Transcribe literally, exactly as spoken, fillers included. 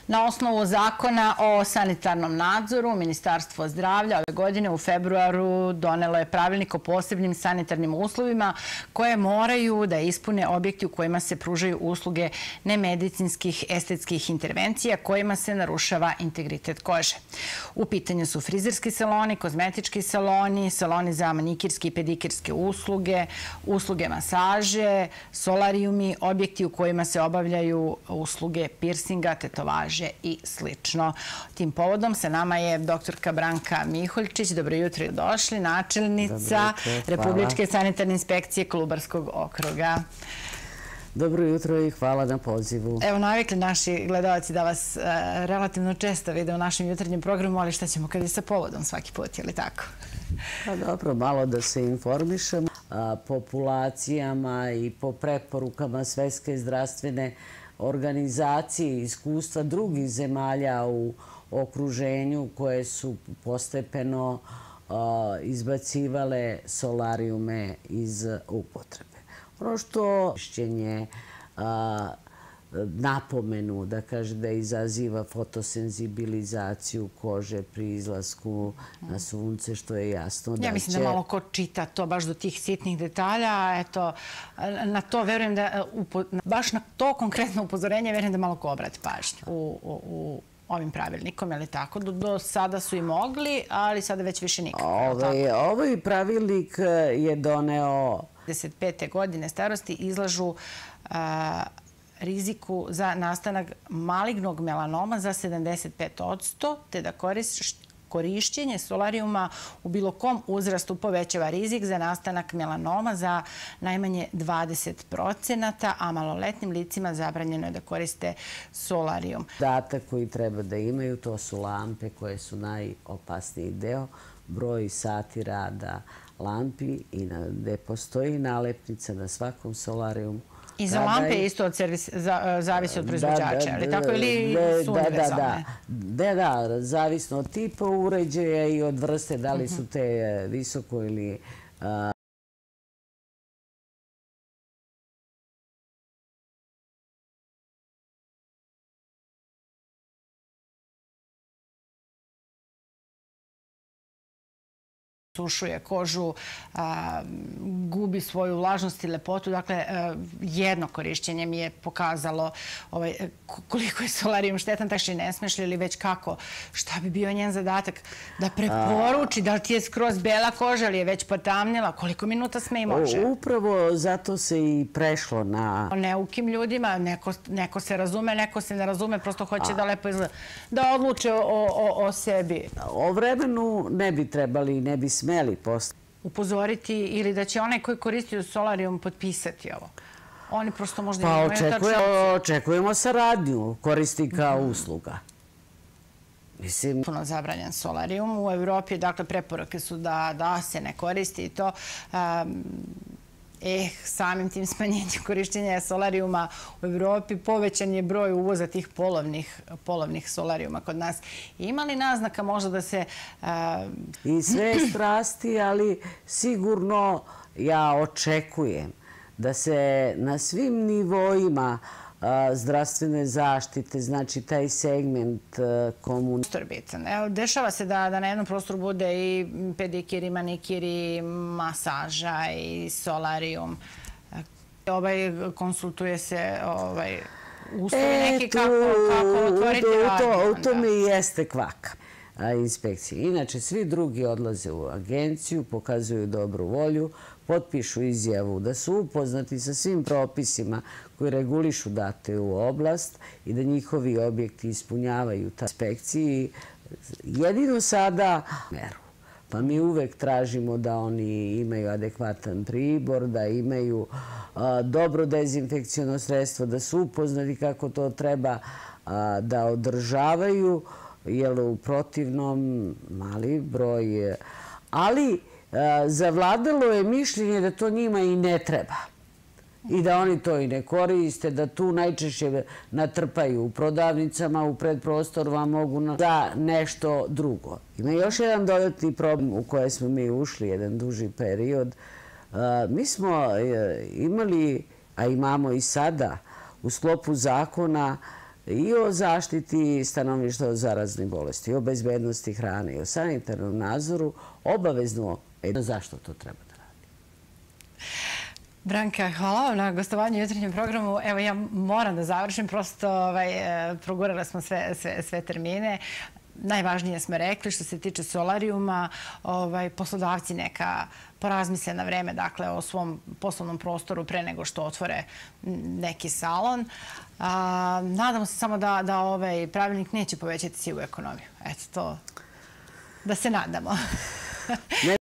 Na osnovu zakona o sanitarnom nadzoru, Ministarstvo zdravlja ove godine u februaru donelo je pravilnik o posebnim sanitarnim uslovima koje moraju da ispune objekti u kojima se pružaju usluge nemedicinskih estetskih intervencija kojima se narušava integritet kože. U pitanju su frizerski saloni, kozmetički saloni, saloni za manikirske i pedikirske usluge, usluge masaže, solarijumi, objekti u kojima se obavljaju usluge pirsinga, tetovaže i slično. Tim povodom sa nama je doktorka Branka Miholjčić. Dobro jutro i došli, načelnica Republičke sanitarne inspekcije Kolubarskog okruga. Dobro jutro i hvala na pozivu. Evo, navikli naši gledalci da vas relativno često vide u našem jutarnjem programu, ali šta ćemo kad je sa povodom svaki put, je li tako? Pa dobro, malo da se informišemo populacijama i po preporukama Svetske zdravstvene organizacije i iskustva drugih zemalja u okruženju koje su postepeno izbacivale solarijume iz upotrebe. Ono što mišljenje napomenu da kaže da izaziva fotosenzibilizaciju kože pri izlasku na sunce, što je jasno. Ja mislim da malo ko čita to baš do tih sitnih detalja. Eto, na to verujem da, baš na to konkretno upozorenje verujem da malo ko obrati pažnju u ovim pravilnikom, je li tako? Do sada su i mogli, ali sada već više nikako. Ovaj pravilnik je doneo trideset pete godine starosti izlažu riziku za nastanak malignog melanoma za sedamdeset pet posto, te da korišćenje solarijuma u bilo kom uzrastu povećava rizik za nastanak melanoma za najmanje dvadeset procenata, a maloletnim licima zabranjeno je da koriste solarijum. Podatak koji treba da imaju, to su lampe koje su najopasniji deo, broj sati rada lampi i gde postoji nalepnica na svakom solarijumu. I za lampe isto zavisi od proizvođača, ali tako ili su univerzalne? Da, da, zavisno od tipa uređaja i od vrste, da li su te visoko ili sušuje kožu, gubi svoju vlažnost i lepotu. Dakle, jedno korišćenje mi je pokazalo koliko je solarijum štetan, tako što ne smeš li ili već kako. Šta bi bio njen zadatak? Da preporuči da li ti je skroz bela koža ili je već potamnila? Koliko minuta sme i može? Upravo zato se i prešlo na neukim ljudima. Neko se razume, neko se ne razume, prosto hoće da lepo izgleda. Da odluče o sebi. O vremenu ne bi trebali i ne bi smeli upozoriti ili da će onaj koji koristi solarijum potpisati ovo? Oni prosto možda pa imaju tačno... Očekujemo saradnju korisnika usluga. Mislim... Puno zabranjen solarijum. U Evropi, dakle, preporuke su da se ne koristi i to... Eh, samim tim smanjenjem korišćenja solarijuma u Evropi povećan je broj uvoza tih polovnih solarijuma kod nas. Ima li naznaka možda da se... I sve strasti, ali sigurno ja očekujem da se na svim nivoima zdravstvene zaštite, znači taj segment komunikacije. Dešava se da na jednom prostoru bude i pedikiri, manikiri, masaža i solarijum. Konsultuje se uslovi neki kako otvoriti radnju. U tome i jeste kvaka inspekcije. Inače, svi drugi odlaze u agenciju, pokazuju dobru volju, potpišu izjavu da su upoznati sa svim propisima koji regulišu datu oblast i da njihovi objekti ispunjavaju ta inspekciji. Jedino sada meru. Pa mi uvek tražimo da oni imaju adekvatan pribor, da imaju dobro dezinfekciono sredstvo, da su upoznati kako to treba da održavaju, jer u protivnom mali broj. Ali zavladalo je mišljenje da to njima i ne treba i da oni to i ne koriste, da tu najčešće natrpaju u prodavnicama, u predprostor vam mogu za nešto drugo. Ima još jedan dodatni problem u koje smo mi ušli, jedan duži period. Mi smo imali, a imamo i sada, u sklopu zakona i o zaštiti stanovništva od zaraznih bolesti, i o bezbednosti hrane, i o sanitarnom nadzoru, obavezno. Zašto to treba da radi? Branka, hvala vam na gostovanju u jutarnjem programu. Evo, ja moram da završim, prosto progurale smo sve termine. Najvažnije smo rekli što se tiče solarijuma, poslodavci neka porazmisle na vreme o svom poslovnom prostoru pre nego što otvore neki salon. Nadamo se samo da ovaj pravilnik neće povećati sivu ekonomiju. Eto to, da se nadamo.